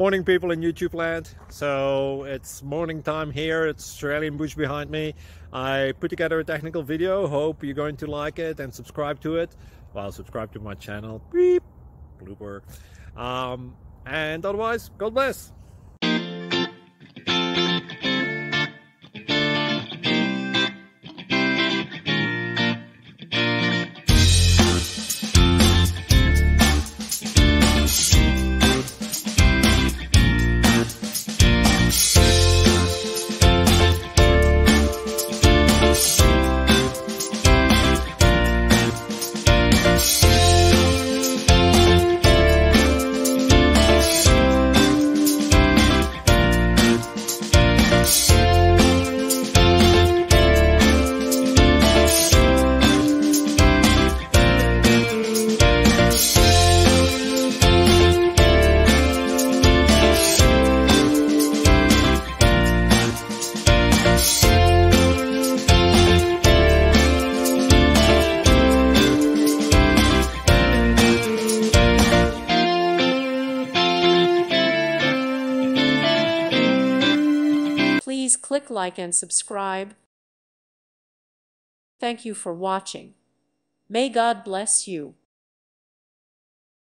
Morning, people in YouTube land. So it's morning time here. It's Australian bush behind me. I put together a technical video. Hope you're going to like it and subscribe to it. Well, subscribe to my channel. Beep. Blooper. And otherwise, God bless. Please click like and subscribe. Thank you for watching. May God bless you.